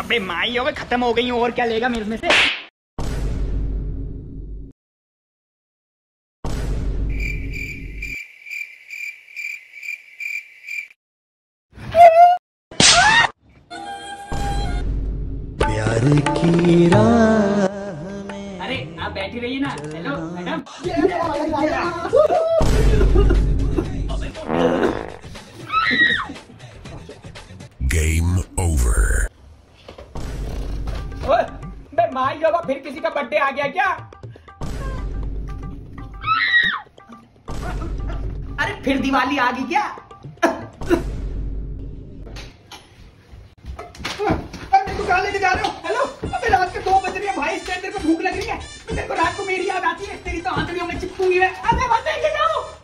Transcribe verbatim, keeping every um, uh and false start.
अबे माई हो गई, खत्म हो गई और क्या लेगा मेरे में से। प्यार की राह में। अरे आप बैठी रहिए ना। Hello madam. Game over. ओए बे माई होगा, फिर किसी का बर्थडे आ गया क्या? अरे फिर दिवाली आ गई क्या? दुकान लेके जा रहे हो? हेलो, अबे रात के दो बज रही है भाई, इस टाइम तेरे को भूख लग रही है? तेरे को रात को मेरी याद आती है? तेरी तो आंतड़ियों में चिपकूंगी है। अबे मत लेके जाओ।